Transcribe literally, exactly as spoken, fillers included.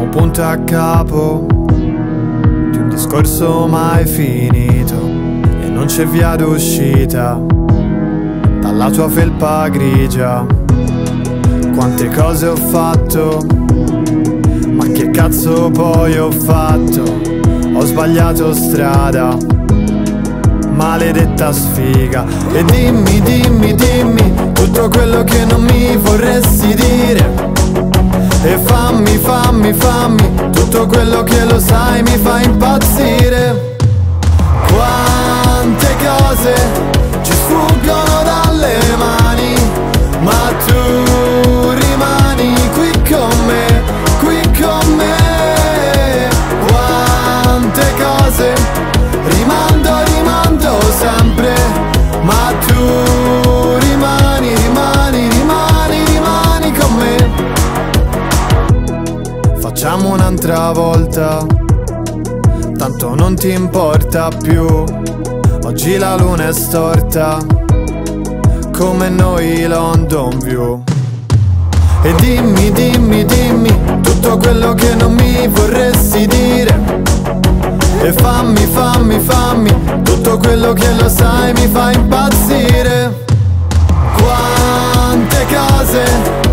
punto a capo di un discorso mai finito, e non c'è via d'uscita dalla tua felpa grigia. Quante cose ho fatto, ma che cazzo poi ho fatto? Ho sbagliato strada, maledetta sfiga. E dimmi, dimmi, dimmi tutto quello che non mi vorresti dire, e fammi, fammi, fammi tutto quello che lo sai mi fa impazzire. Quante cose ci sfuggono dalle mani, ma tu rimani qui con me, qui con me. Quante cose rimando, rimando sempre, ma tu rimani, rimani, rimani, rimani con me. Facciamo un'altra volta, tanto non ti importa più. Oggi la luna è storta, come noi London View. E dimmi, dimmi, dimmi tutto quello che non mi vorresti dire, e fammi, fammi, fammi tutto quello che lo sai mi fa impazzire. Quante cose